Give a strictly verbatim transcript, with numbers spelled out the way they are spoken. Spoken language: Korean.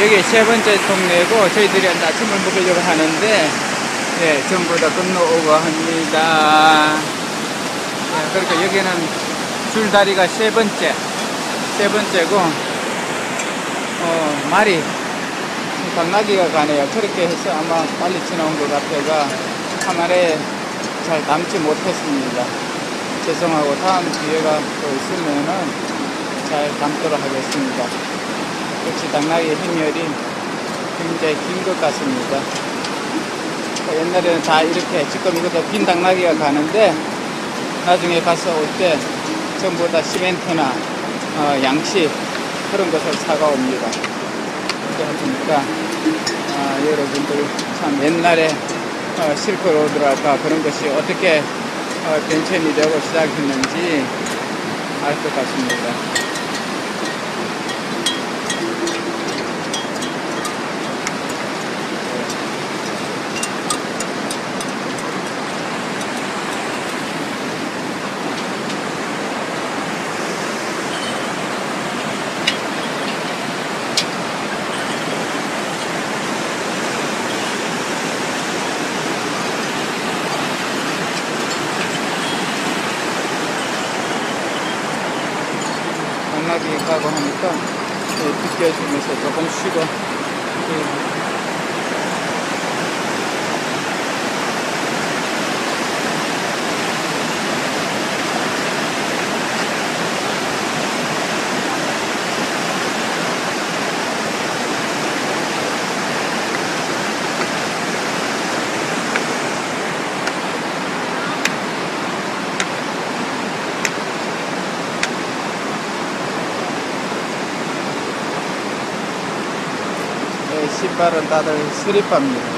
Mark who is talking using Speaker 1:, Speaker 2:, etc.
Speaker 1: 여기 세 번째 동네고 저희들이 아침을 먹으려고 하는데 네, 전부 다 건너오고 합니다. 네, 그러니까 여기는 줄다리가 세 번째 세 번째고 어, 말이 당나귀가 가네요. 그렇게 해서 아마 빨리 지나온 것 같아가 카메라에 잘 담지 못했습니다. 죄송하고 다음 기회가 또 있으면은 잘 담도록 하겠습니다. 역시 당나귀 행렬이 굉장히 긴 것 같습니다. 옛날에는 다 이렇게, 지금 이것도 빈 당나귀가 가는데 나중에 가서 올 때 전부 다 시멘트나 어, 양식 그런 것을 사가옵니다. 그러니까 아, 여러분들 참 옛날에 어, 실크로드랄까 그런 것이 어떻게 어, 변천이 되고 시작했는지 알 것 같습니다. 당나귀 가고 하니까 네, 비켜주면서 조금 쉬고 네. 신발은 다들 스리퍼입니다.